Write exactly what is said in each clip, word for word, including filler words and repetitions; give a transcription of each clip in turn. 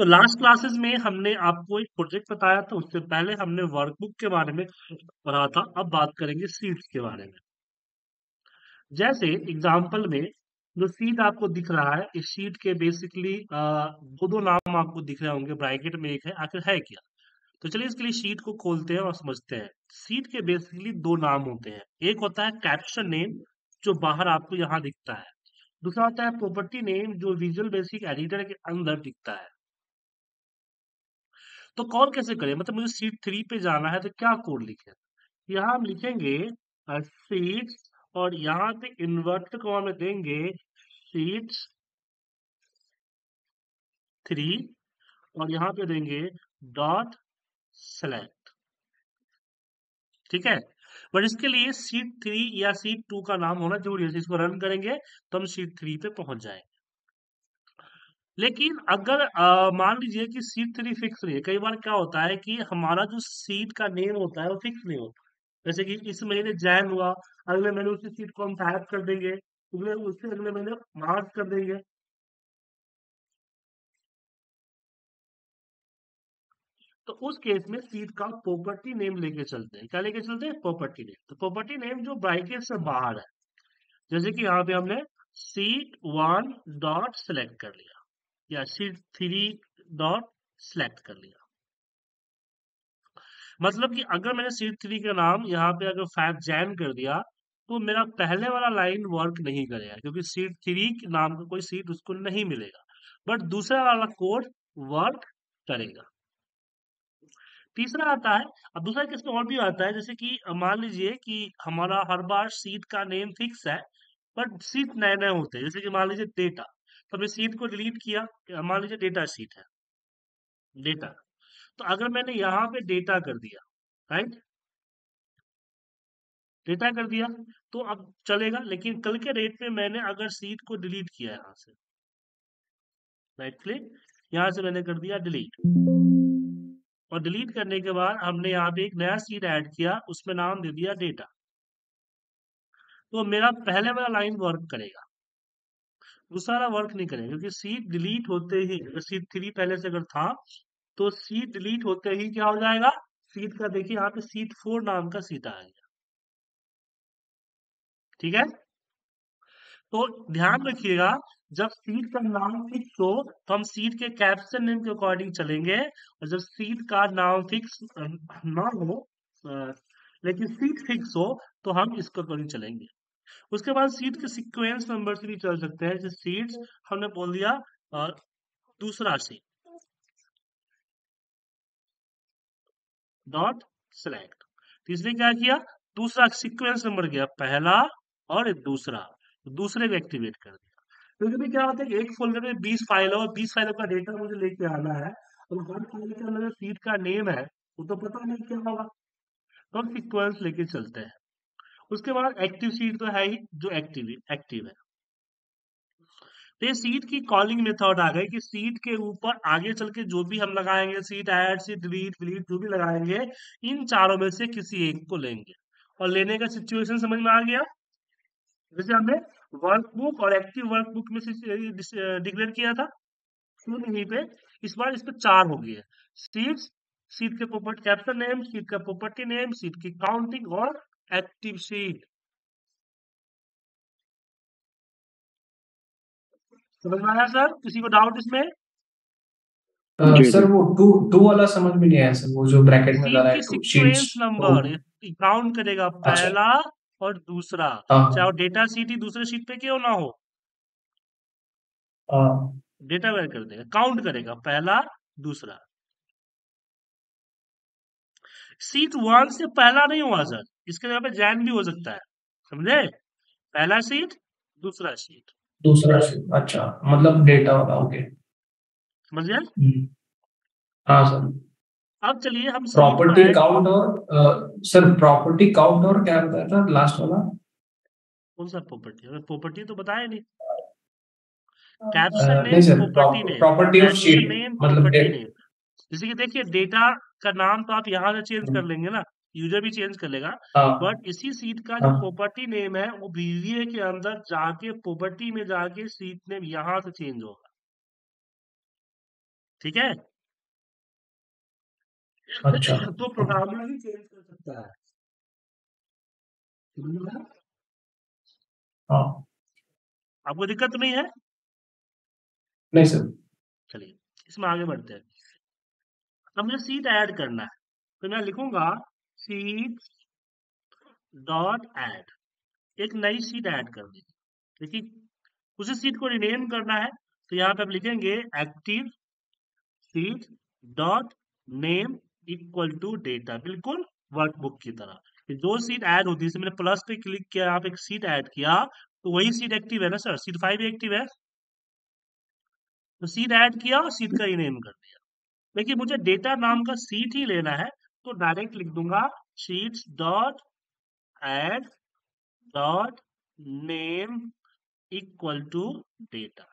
तो last classes में हमने आपको एक प्रोजेक्ट बताया था, उससे पहले हमने वर्कबुक के बारे में पढ़ा था। अब बात करेंगे सीट्स के बारे में। जैसे एग्जाम्पल में जो सीट आपको दिख रहा है, इस सीट के बेसिकली दो दो नाम आपको दिख रहे होंगे, ब्रैकेट में एक है, आखिर है क्या? तो चलिए इसके लिए शीट को खोलते हैं और समझते हैं। सीट के बेसिकली दो नाम होते हैं, एक होता है कैप्शन नेम जो बाहर आपको यहाँ दिखता है, दूसरा होता है प्रॉपर्टी नेम जो विजुअल बेसिक एडिटर के अंदर दिखता है। तो कौन कैसे करें, मतलब मुझे सीट थ्री पे जाना है तो क्या कोड लिखें? यहाँ हम लिखेंगे सीट्स और यहाँ पे इन्वर्टेड कॉमा में देंगे सीट्स थ्री और यहाँ पे देंगे डॉट सेलेक्ट। ठीक है, बट इसके लिए सीट थ्री या सीट टू का नाम होना जरूरी है। इसको रन करेंगे तो हम सीट थ्री पे पहुंच जाएंगे। लेकिन अगर अ, मान लीजिए कि सीट थ्री फिक्स नहीं है, कई बार क्या होता है कि हमारा जो सीट का नेम होता है वो फिक्स नहीं होता। जैसे कि इस महीने जैन हुआ, अगले महीने उसी सीट को हम टाइप कर देंगे, अगले उससे अगले महीने मार्च कर देंगे। तो उस केस में सीट का प्रॉपर्टी नेम लेके चलते हैं। क्या लेके चलते हैं? Property name. तो प्रॉपर्टी नेम जो ब्रैकेट से बाहर है, जैसे कि यहाँ पे हमने सीट वन डॉट सेलेक्ट कर लिया या सीट थ्री डॉट सेलेक्ट कर लिया। मतलब कि अगर मैंने सीट थ्री का नाम यहाँ पे अगर फाइव जैन कर दिया तो मेरा पहले वाला लाइन वर्क नहीं करेगा, क्योंकि सीट थ्री के नाम का कोई सीट उसको नहीं मिलेगा, बट दूसरा वाला कोड वर्क करेगा। तीसरा आता है, अब दूसरा केस में और भी आता है, जैसे कि मान लीजिए कि हमारा हर बार सीट का नेम फिक्स है बट सीट नए नए होते हैं। जैसे कि मान लीजिए डेटा, तो हमने सीट को डिलीट किया, मान लीजिए डेटा सीट है, डेटा। तो अगर मैंने यहाँ पे डेटा कर दिया, राइट, डेटा कर दिया तो अब चलेगा, लेकिन कल के डेट में मैंने अगर सीट को डिलीट किया यहाँ से, राइट क्लिक, यहाँ से मैंने कर दिया डिलीट, और डिलीट करने के बाद हमने यहाँ पे एक नया सीट ऐड किया, उसमें नाम दे दिया डेटा, तो मेरा पहले वाला लाइन वर्क करेगा, दूसरा वाला वर्क नहीं करेगा, क्योंकि सीट डिलीट होते ही, अगर सीट थ्री पहले से अगर था तो सीट डिलीट होते ही क्या हो जाएगा, सीट का देखिए यहाँ पे सीट फोर नाम का सीट आ गया। ठीक है, तो ध्यान रखिएगा, जब सीट का नाम फिक्स हो तो हम सीट के कैप्शन नेम के अकॉर्डिंग चलेंगे, और जब सीट का नाम फिक्स ना हो अ, लेकिन सीट फिक्स हो तो हम इसके अकॉर्डिंग चलेंगे। उसके बाद सीट के सीक्वेंस नंबर से भी चल सकते हैं। जैसे सीट्स हमने बोल दिया अ, दूसरा सीट डॉट सेलेक्ट, तीसरे क्या किया, दूसरा सीक्वेंस नंबर गया, पहला और दूसरा, दूसरे को एक्टिवेट कर दिया। क्योंकि भी क्या होता है कि एक फोल्डर में बीस फाइल और बीस फाइलों का डेटा मुझे लेके आना है, और हर फाइल के अंदर सीट का नेम है वो तो पता नहीं क्या होगा, तो हम सीक्वेंस लेके चलते हैं। उसके बाद एक्टिव सीट तो है ही, जो एक्टिव एक्टिव है। तो ये सीट की कॉलिंग मेथड आ गई कि सीट के ऊपर आगे चल के जो भी हम लगाएंगे, sheet add, sheet delete, delete जो भी लगाएंगे, इन चारों में से किसी एक को लेंगे। और लेने का सिचुएशन समझ में आ गया। जैसे हमने वर्कबुक और एक्टिव वर्कबुक में से डिक्लेयर किया था, सेम यहीं पे इस बार इस पे चार हो गई है सीट्स, सीट के प्रॉपर्टी कैप्शन नेम, सीट का प्रॉपर्टी नेम, सीट की काउंटिंग और एक्टिव सीट। समझ में आया सर? किसी को डाउट इसमें? अ, जी सर जी वो टू टू वाला समझ में नहीं आया सर, वो जो ब्रैकेट में सीट डाला की है टू शीट्स सीक्वेंस तो। नंबर काउंट करेगा, अच्छा। पहला और दूसरा, चाहे वो हाँ डेटा सीट ही दूसरे सीट पे क्यों ना हो, हाँ। डेटा वेर कर देगा, काउंट करेगा पहला दूसरा। सीट वन से पहला नहीं हुआ सर, इसके जगह पे जैन भी हो सकता है, समझे? पहला सीट दूसरा सीट, दूसरा शीट, अच्छा, मतलब डेटा वाला, ओके। समझ गए? हम्म, हाँ सर। अब चलिए हम सीट को प्रॉपर्टी ऐड, काउंट और अ, सर प्रॉपर्टी काउंट और क्या बताया था लास्ट वाला? कौन सा प्रॉपर्टी, हमें प्रॉपर्टी तो बताया नहीं। अ, कैप्शन नहीं name sir, property name, property of caption sheet name मतलब प्रॉपर्टी डेट। नेम। जैसे कि देखिए डेटा का नाम तो आप यहाँ से चेंज कर हाँ लेंगे ना, यूजर भी चेंज कर लेगा, हाँ बट इसी सीट का जो हाँ। प्रॉपर्टी नेम है वो बीवीए के अंदर जाके प्रॉपर्टी में जाके सीट नेम यहाँ से चेंज होगा। ठीक है। अच्छा। तो प्रोग्रामर ही चेंज कर सकता है। हाँ। आपको दिक्कत तो नहीं है? नहीं सर। चलिए इसमें आगे बढ़ते हैं। अब मुझे सीट ऐड करना है, तो मैं लिखूंगा सीट डॉट ऐड, एक नई सीट ऐड कर दी। देखिए उसी सीट को रिनेम करना है, तो यहाँ पे आप लिखेंगे active sheet dot name equal to data, बिल्कुल वर्कबुक की तरह। कि जो सीट ऐड होती है, जैसे मैंने प्लस पे क्लिक किया, आप एक सीट ऐड किया, तो वही सीट एक्टिव है ना सर, सीट फाइव एक्टिव है, तो सीट ऐड किया और सीट का रिनेम कर दिया। लेकिन मुझे डेटा नाम का सीट ही लेना है, तो डायरेक्ट लिख दूंगा sheets dot add dot name equal to data.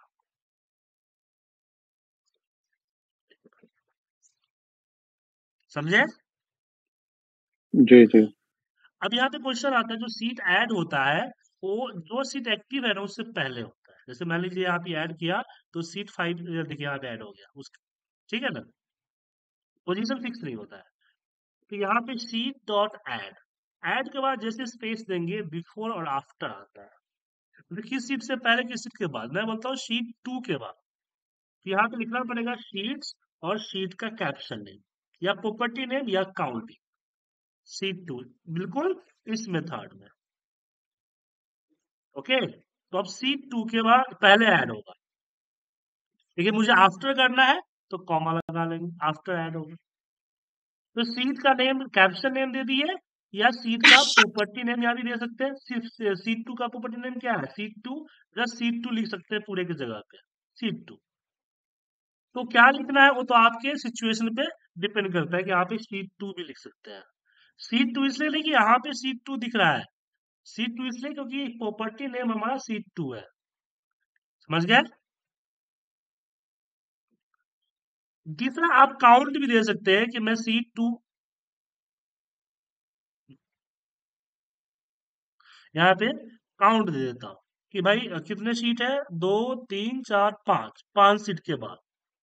समझे? जी जी। अब यहाँ पे क्वेश्चन आता है, जो सीट ऐड होता है वो जो सीट एक्टिव है ना उससे पहले होता है। जैसे मान लीजिए आप ये ऐड किया, तो सीट फाइव देखिए यहाँ पे ऐड हो गया उस, ठीक है ना, पोजीशन फिक्स नहीं होता है। तो यहाँ पे सीट डॉट ऐड, ऐड के बाद जैसे स्पेस देंगे बिफोर और आफ्टर आता है, तो किस सीट से पहले किस सीट के बाद, मैं बोलता हूँ शीट टू के बाद। तो यहाँ पे लिखना पड़ेगा शीट्स और शीट का कैप्शन नेम या प्रॉपर्टी नेम या काउंटिंग शीट टू, बिल्कुल इस मेथड में। ओके, तो अब शीट टू के बाद पहले ऐड होगा, लेकिन मुझे आफ्टर करना है तो कॉमा लगा लेंगे, आफ्टर ऐड होगा। तो सीट का नेम कैप्शन नेम दे दिए, या सीट का प्रॉपर्टी नेम यहाँ भी दे सकते हैं। सिर्फ सीट टू का प्रॉपर्टी नेम क्या है, sheet two, just sheet two लिख सकते हैं पूरे की जगह पे, सीट टू। तो क्या लिखना है वो तो आपके सिचुएशन पे डिपेंड करता है कि आप एक सीट टू भी लिख सकते हैं। सीट टू इसलिए नहीं कि यहाँ पे सीट टू दिख रहा है, सीट टू इसलिए क्योंकि प्रॉपर्टी नेम हमारा सीट टू है। समझ गए? तीसरा आप काउंट भी दे सकते हैं कि मैं सीट टू यहाँ पे काउंट दे देता हूँ कि भाई अ, कितने सीट है, दो तीन चार पांच, पांच सीट के बाद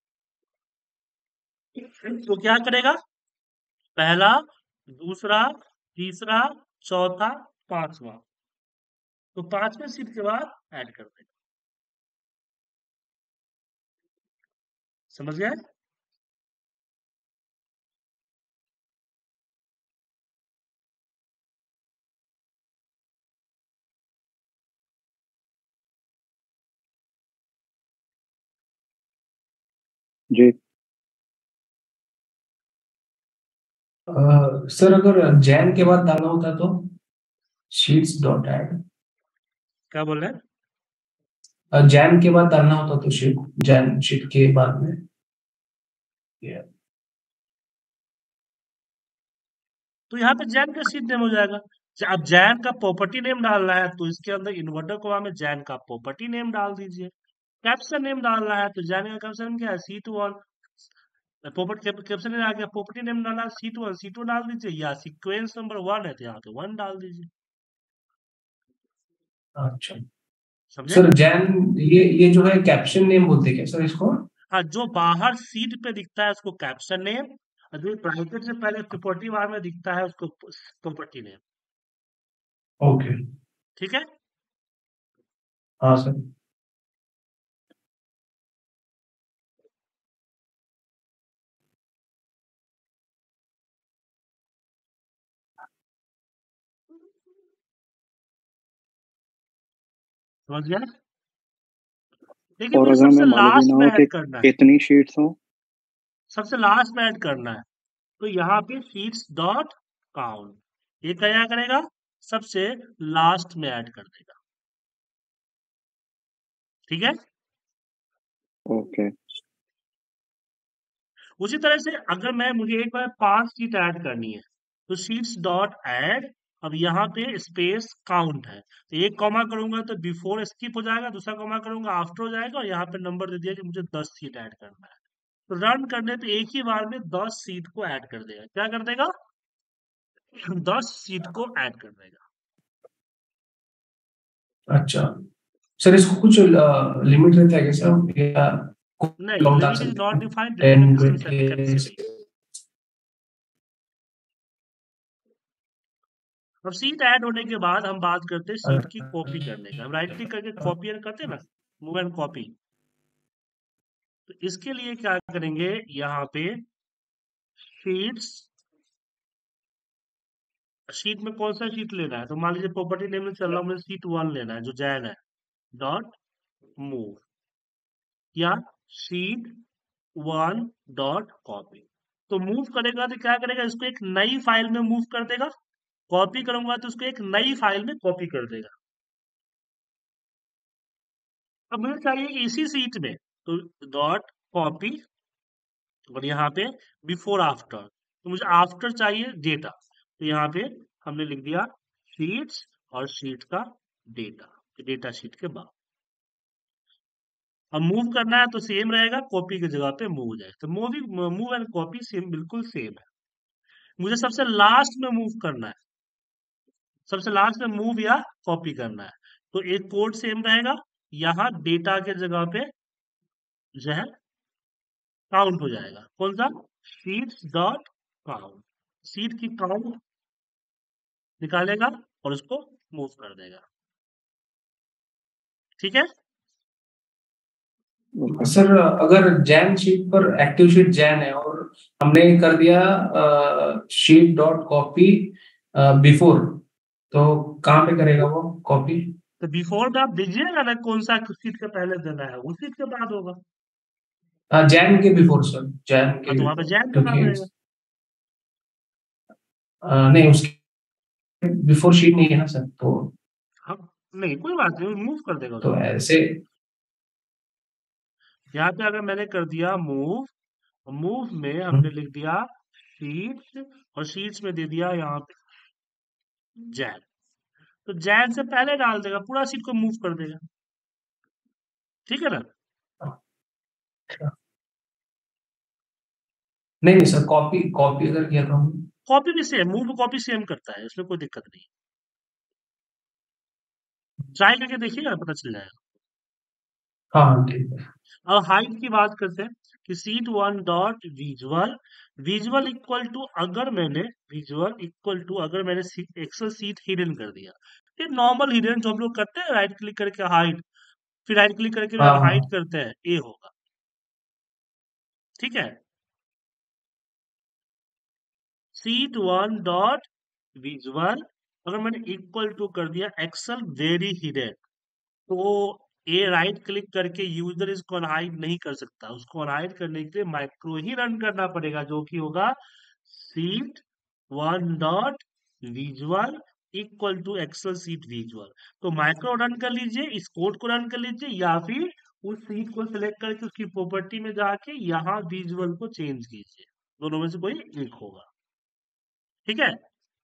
तो क्या करेगा, पहला, दूसरा, तीसरा, चौथा, पांचवा, तो पांचवें सीट के बाद ऐड कर देगा। समझ गए? जी। अ, सर अगर जैन के बाद डालना होता तो शीट्स डॉट ऐड, क्या बोल रहे हैं? जैन के बाद डालना होता तो शीट, जैन शीट के बाद में। Yeah. तो यहाँ पे जैन का सीट नेम हो जाएगा। ज- अब जैन का प्रॉपर्टी नेम डालना है तो इसके अंदर इन्वर्टर कोमा में जैन का प्रॉपर्टी नेम डाल दीजिए। कैप्शन नेम डालना है तो जैन का कैप्शन नेम क्या है, C two one. Property caption में आ गया, प्रॉपर्टी नेम डाला C two one, C two डाल दीजिए, या सीक्वेंस नंबर वन है तो यहाँ पे वन डाल दीजिए। अच्छा समझे? सर, जैन ये ये जो है कैप्शन नेम बोलते हैं क्या सर इसको? हाँ, जो बाहर सीट पे दिखता है उसको कैप्शन नेम, और जो ब्रैकेट से पहले प्रॉपर्टी बार में दिखता है उसको प्रॉपर्टी नेम। ओके। ठीक है? हाँ सर। समझ गया? लेकिन और मुझे अगर मैं सबसे मान लीजिए लास्ट ना में हो कि ऐड करना है, कितनी शीट्स हो। सबसे लास्ट में ऐड करना है, तो यहाँ पे शीट्स डॉट काउंट, ये क्या करेगा, सबसे लास्ट में ऐड कर देगा। ठीक है? ओके। उसी तरह से अगर मैं मुझे एक बार पांच सीट ऐड करनी है, तो शीट्स डॉट ऐड, अब यहाँ पे स्पेस काउंट है, तो एक कॉमा करूंगा तो बिफोर स्किप हो जाएगा, दूसरा कॉमा करूंगा आफ्टर हो जाएगा, और यहाँ पे नंबर दे दिया कि मुझे दस सीट ऐड करना है। तो रन करने पे एक ही बार में दस सीट को ऐड कर देगा। क्या कर देगा? दस सीट को ऐड कर देगा। अच्छा सर, इसको कुछ लिमिट रहता है क्या सर, या नहीं, लॉन्ग डाल लिविंग इज सकते नॉट हैं defined ten distance twenty. Capacity. अब सीट ऐड होने के बाद हम बात करते हैं सीट की कॉपी करने का। हम राइट क्लिक करके कॉपी एंड करते हैं ना, मूव एंड कॉपी। तो इसके लिए क्या करेंगे, यहाँ पे शीट्स, शीट में कौन सा शीट लेना है, तो मान लीजिए प्रॉपर्टी नेम में चल रहा है, मुझे शीट वन लेना है जो जैन है, डॉट मूव या शीट वन डॉट कॉपी। तो मूव करेगा तो क्या करेगा, इसको एक नई फाइल में मूव कर देगा। कॉपी करूंगा तो उसको एक नई फाइल में कॉपी कर देगा। अब मुझे चाहिए कि इसी सीट में, तो डॉट कॉपी और यहाँ पे बिफोर आफ्टर, तो मुझे आफ्टर चाहिए डेटा, तो यहाँ पे हमने लिख दिया शीट्स और शीट का डेटा, डेटा शीट के बाद। अब मूव करना है तो सेम रहेगा, कॉपी की जगह पे मूव हो जाए, तो moving move and copy same, बिल्कुल सेम है। मुझे सबसे लास्ट में मूव करना है, सबसे लास्ट में मूव या कॉपी करना है, तो एक कोड सेम रहेगा, यहाँ डेटा के जगह पे जो है काउंट हो जाएगा। कौन सा, शीट्स डॉट काउंट, सीट की काउंट निकालेगा और उसको मूव कर देगा। ठीक है, ओके सर अगर जैन शीट पर एक्टिव शीट जैन है और हमने कर दिया शीट डॉट कॉपी बिफोर, तो कहाँ पे करेगा वो कॉपी? तो बिफोर में आप दीजिएगा ना कौन सा सीट के पहले देना है, उस सीट के बाद होगा। जैन के बिफोर सर, जैन हाँ, के तो वहां पे बिफोर, जैन करना क्योंकि पड़ेगा। अ, नहीं उसके बिफोर शीट नहीं है ना सर, तो हाँ, नहीं कोई बात नहीं, मूव कर देगा तो उसको। ऐसे। यहाँ पे अगर मैंने कर दिया मूव, मूव में हमने हम्म, लिख दिया शीट्स और शीट्स में दे दिया यहाँ पे जैन, तो जैन से पहले डाल देगा, पूरा सीट को मूव कर देगा। ठीक है ना, अच्छा। नहीं नहीं सर, कॉपी कॉपी अगर किया तो हम। कॉपी भी सेम, मूव कॉपी सेम करता है, इसमें कोई दिक्कत नहीं। ट्राई करके देखिएगा, पता चल जाएगा। हाँ हाँ ठीक है। अब हाइट की बात करते हैं कि sheet one dot visual, visual equal to, अगर मैंने विजुअल इक्वल टू अगर मैंने एक्सेल सीट हिडन कर दिया, ये नॉर्मल हिडन जो हम लोग करते हैं, राइट क्लिक करके हाइड, फिर राइट क्लिक करके भी हाँ आप हाइड हाँ करते हैं, ये होगा। ठीक है, सीट वन डॉट विजुअल, अगर मैंने इक्वल टू कर दिया एक्सेल वेरी हिडन, तो ये राइट क्लिक करके यूजर इसको अनहाइड नहीं कर सकता, उसको अनहाइड करने के लिए माइक्रो ही रन करना पड़ेगा, जो कि होगा sheet one dot visual equal to excel sheet visual. तो माइक्रो रन कर लीजिए, इस कोड को रन कर लीजिए, या फिर उस सीट को सिलेक्ट करके उसकी प्रॉपर्टी में जाके यहाँ विजुअल को चेंज कीजिए, दोनों में से कोई एक होगा। ठीक है,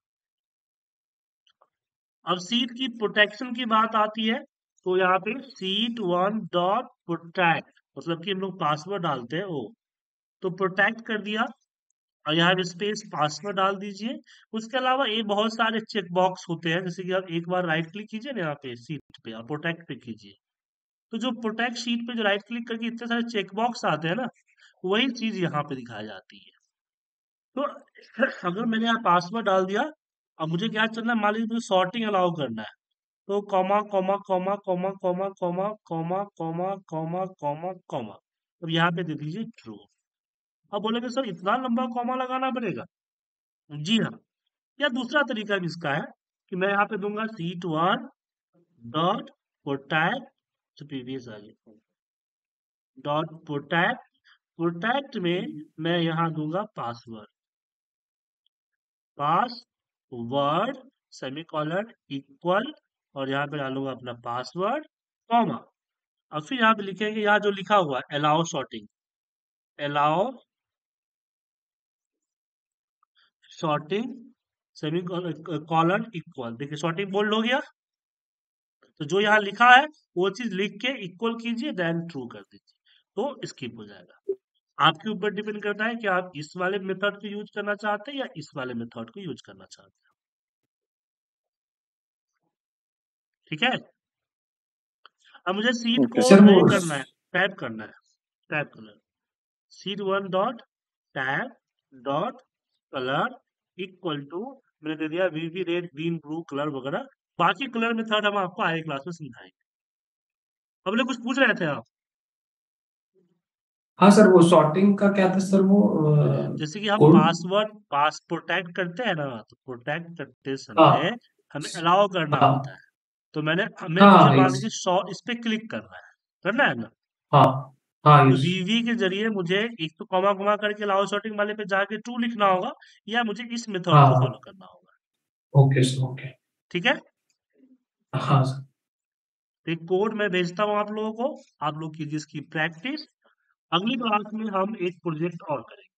अब सीट की प्रोटेक्शन की बात आती है, तो यहाँ पे सीट वन डॉट प्रोटेक्ट, मतलब कि हम लोग पासवर्ड डालते हैं वो, तो प्रोटेक्ट कर दिया और यहाँ पे स्पेस पासवर्ड डाल दीजिए। उसके अलावा ये बहुत सारे चेक बॉक्स होते हैं, जैसे कि आप एक बार राइट क्लिक कीजिए ना यहाँ पे सीट पे और प्रोटेक्ट पे कीजिए, तो जो प्रोटेक्ट शीट पे जो राइट क्लिक करके इतने सारे चेक बॉक्स आते हैं ना, वही चीज यहाँ पे दिखाई जाती है। तो अगर मैंने यहाँ पासवर्ड डाल दिया, अब मुझे क्या करना है, मान लीजिए मुझे सॉर्टिंग अलाउ करना है, तो comma comma comma comma comma comma comma comma comma comma comma, अब यहाँ पे दे दीजिए ट्रू। अब बोलेंगे सर इतना लंबा कॉमा लगाना पड़ेगा, जी हाँ, या दूसरा तरीका भी इसका है कि मैं यहाँ पे दूंगा sheet one dot protect, previous आ गया, डॉट प्रोटेक्ट, प्रोटेक्ट में मैं यहाँ दूंगा पासवर्ड, पासवर्ड सेमीकोलन इक्वल, और यहाँ पे डालूंगा अपना पासवर्ड कॉमा, और फिर यहाँ पे लिखेंगे, यहाँ जो लिखा हुआ है allow sorting, allow sorting semicolon equal, देखिए सॉर्टिंग बोल्ड हो गया, तो जो यहाँ लिखा है वो चीज लिख के इक्वल कीजिए, देन ट्रू कर दीजिए, तो स्किप हो जाएगा। आपके ऊपर डिपेंड करता है कि आप इस वाले मेथड को यूज करना चाहते हैं या इस वाले मेथड को यूज करना चाहते हैं। ठीक है, अब मुझे सीट ओके को सर वो ये करना है, टैप करना है, tab colour, sheet one dot tab dot colour equal to मैंने दे दिया VB red green blue colour वगैरह। बाकी कलर मेथड हम आपको आगे क्लास में समझाएंगे। अब लोग कुछ पूछ रहे थे आप? हाँ सर, वो सॉर्टिंग का क्या था सर? वो जैसे कि हम कोड। पासवर्ड पास प्रोटेक्ट करते हैं ना, तो प्रोटेक्ट करते समय हाँ हमें अलाउ करना होता हाँ है। तो मैंने हमें हाँ मुझे हाँ, मान इस लीजिए सौ इस पे क्लिक करना है, करना है ना, हाँ हाँ तो इस वीवी के जरिए मुझे एक तो कॉमा कॉमा करके अलाउ सॉर्टिंग वाले पे जाके टू लिखना होगा, या मुझे इस मेथड को फॉलो हाँ। करना होगा। Okay sir, okay. ठीक है, हाँ सर। तो एक कोड मैं भेजता हूँ आप लोगों को, आप लोग कीजिए इसकी प्रैक्टिस। अगली क्लास में हम एक प्रोजेक्ट और करेंगे।